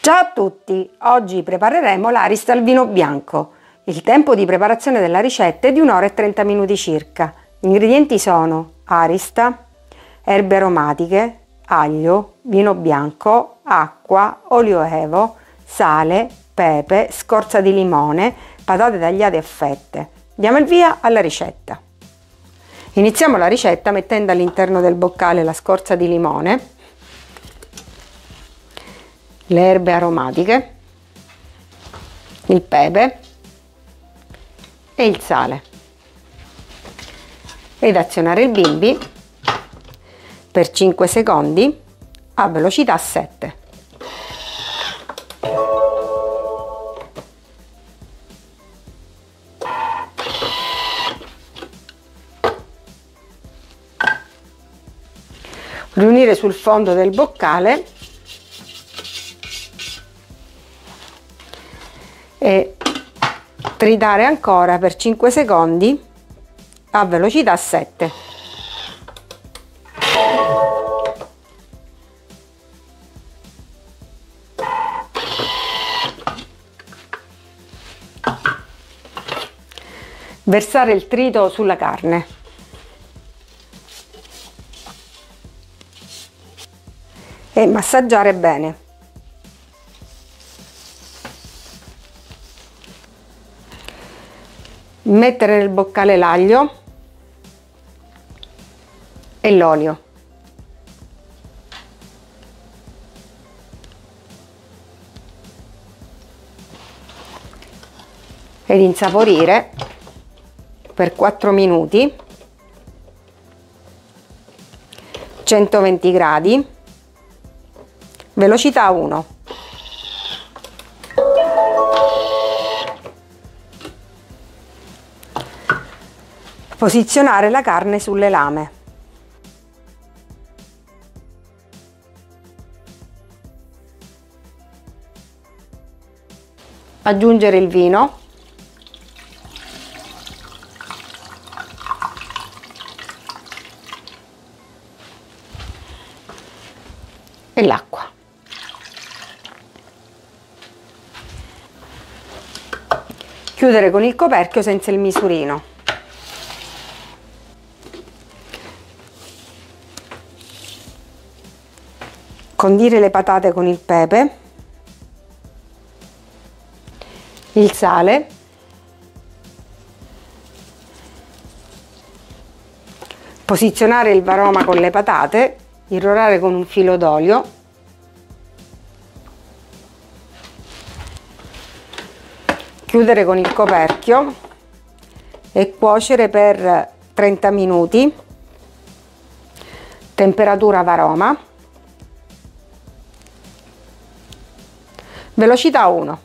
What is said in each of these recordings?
Ciao a tutti! Oggi prepareremo l'arista al vino bianco. Il tempo di preparazione della ricetta è di 1 ora e 30 minuti circa. Gli ingredienti sono arista, erbe aromatiche, aglio, vino bianco, acqua, olio evo, sale, pepe, scorza di limone, patate tagliate a fette. Diamo il via alla ricetta. Iniziamo la ricetta mettendo all'interno del boccale la scorza di limone, le erbe aromatiche, il pepe e il sale ed azionare il bimbi per 5 secondi a velocità 7. Riunire sul fondo del boccale e tritare ancora per 5 secondi a velocità 7. Versare il trito sulla carne. E massaggiare bene. Mettere nel boccale l'aglio e l'olio. Ed insaporire per 4 minuti, 120 gradi, velocità 1. Posizionare la carne sulle lame. Aggiungere il vino. E l'acqua. Chiudere con il coperchio senza il misurino. Condire le patate con il pepe, il sale, posizionare il varoma con le patate, irrorare con un filo d'olio, chiudere con il coperchio e cuocere per 30 minuti, temperatura varoma, velocità 1.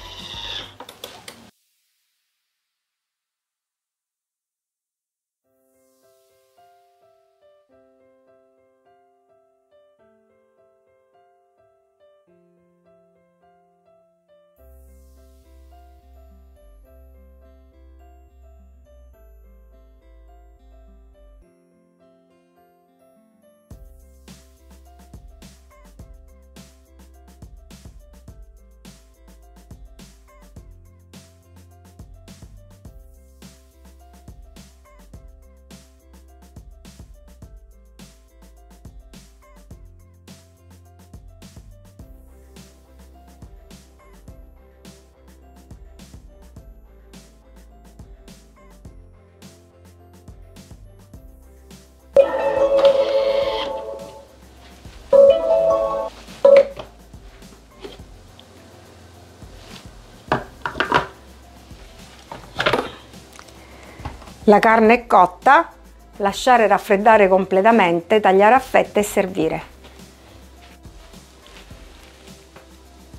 La carne è cotta, lasciare raffreddare completamente, tagliare a fette e servire.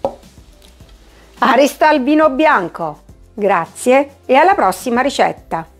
Arista al vino bianco! Grazie e alla prossima ricetta!